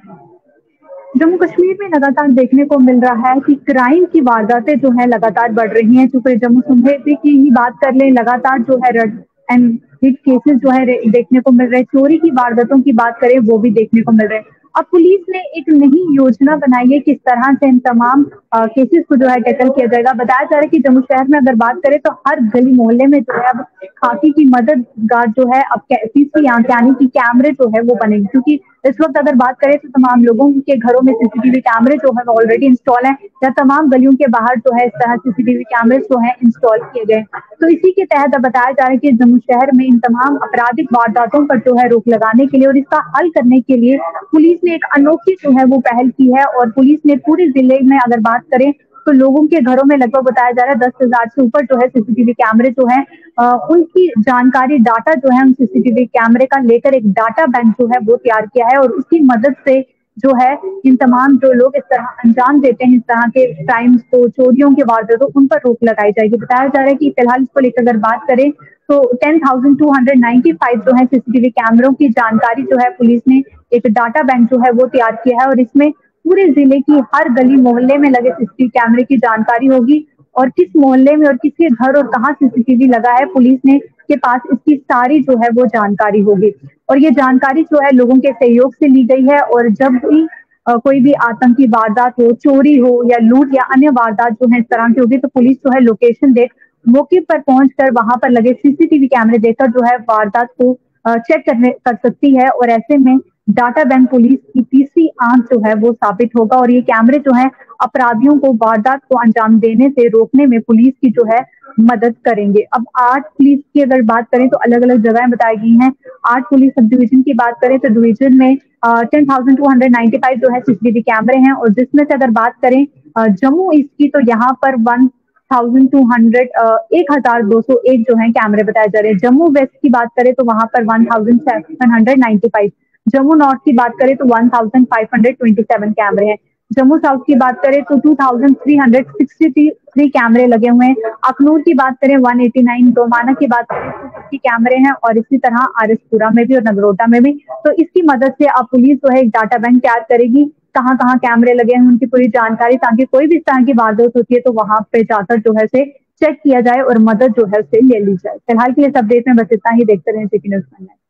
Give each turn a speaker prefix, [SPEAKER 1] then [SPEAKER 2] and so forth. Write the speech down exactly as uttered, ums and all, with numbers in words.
[SPEAKER 1] जम्मू कश्मीर में लगातार देखने को मिल रहा है कि क्राइम की वारदातें जो है लगातार बढ़ रही हैं। चूँकि जम्मू सुंदरी की ही बात कर लें, लगातार जो है रेड एंड हिट केसेस जो है रे देखने को मिल रहे हैं। चोरी की वारदातों की बात करें, वो भी देखने को मिल रहे हैं। अब पुलिस ने एक नई योजना बनाई है, किस तरह से इन तमाम अ, केसेस को जो है टैकल किया जाएगा। बताया जा रहा है कि जम्मू शहर में अगर बात करें तो हर गली मोहल्ले में जो है अब खाकी की मददगार जो है अब कै सीसी यानी कि कैमरे जो है वो बनेंगे। क्योंकि इस वक़्त अगर बात करें तो तमाम लोगों के घरों में सीसीटीवी कैमरे जो है वो ऑलरेडी इंस्टॉल हैं, या तमाम गलियों के बाहर जो है इस तरह सीसीटीवी कैमरे जो हैं इंस्टॉल किए गए। तो इसी के तहत अब बताया जा रहा है कि जम्मू शहर में इन तमाम आपराधिक वारदातों पर जो है रोक लगाने के लिए और इसका हल करने के लिए पुलिस ने एक अनोखी जो है वो पहल की है। और पुलिस ने पूरे जिले में अगर बात करें तो लोगों के घरों में लगभग बताया जा रहा है दस हज़ार से ऊपर जो है सीसीटीवी कैमरे जो हैं अ, उनकी जानकारी डाटा जो है हम सीसीटीवी कैमरे का लेकर एक डाटा बैंक जो है वो तैयार किया है। और उसकी मदद से जो है इन तमाम जो लोग इस तरह अंजाम देते हैं, इस तरह के क्राइम्स को, चोरियों के वारदातों, उन पर रोक लगाई जाएगी। बताया जा रहा है कि फिलहाल इसको लेकर अगर बात करें तो ten thousand two hundred ninety five जो है सीसीटीवी कैमरों की जानकारी जो है पुलिस ने एक डाटा बैंक जो है वो तैयार किया है। और इसमें पूरे जिले की हर गली मोहल्ले में लगे सीसीटीवी कैमरे की जानकारी होगी और किस मोहल्ले में और किसके घर और कहाँ सीसीटीवी लगा है, पुलिस ने के पास इसकी सारी जो है वो जानकारी होगी। और ये जानकारी जो है लोगों के सहयोग से ली गई है। और जब भी अ, कोई भी आतंकी वारदात हो, चोरी हो या लूट या अन्य वारदात जो है इस तरह की होगी, तो पुलिस जो है लोकेशन देख मौके पर पहुंचकर वहां पर लगे सीसीटीवी कैमरे देखकर जो है वारदात को अ, चेक करने कर सकती है। और ऐसे में डाटा बैंक पुलिस की तीसरी आंख जो है वो साबित होगा। और ये कैमरे जो है अपराधियों को वारदात को अंजाम देने से रोकने में पुलिस की जो है मदद करेंगे। अब आठ पुलिस की अगर बात करें तो अलग-अलग जगहें बताई गई हैं। आठ पुलिस सब डिवीजन की बात करें तो डिवीजन में अ, ten thousand two hundred ninety five जो है सीसीटीवी कैमरे हैं। और जिसमें से अगर बात करें अ, जम्मू ईस्ट की तो यहाँ पर वन थाउज़ेंड टू हंड्रेड अ, एक हज़ार दो सौ एक जो है कैमरे बताए जा रहे हैं। जम्मू वेस्ट की बात करें तो वहाँ पर one thousand seven hundred ninety five. Jammu north की बात करें तो one thousand five hundred twenty seven कैमरे हैं। जम्मू साउथ की बात करें तो two thousand three hundred sixty three कैमरे लगे हुए हैं। अखनूर की बात करें वन एटी नाइन, दोमाना की बात करें टू फिफ्टी कैमरे हैं और इसी तरह आरएसपुरा में भी और नगरोटा में भी। तो इसकी मदद से अब पुलिस जो है एक डाटा बैंक तैयार करेगी, कहाँ-कहाँ कैमरे लगे हैं उनकी पूरी जानकारी, ताकि कोई भी इस तरह की वारदात होती है तो वहाँ पे जाकर जो है उसे चेक किया जाए और मदद जो है उसे ले ली जाए। फिलहाल के लिए इस अपडेट में बस इतना ही। देखते रहें जेपी न्यूज़।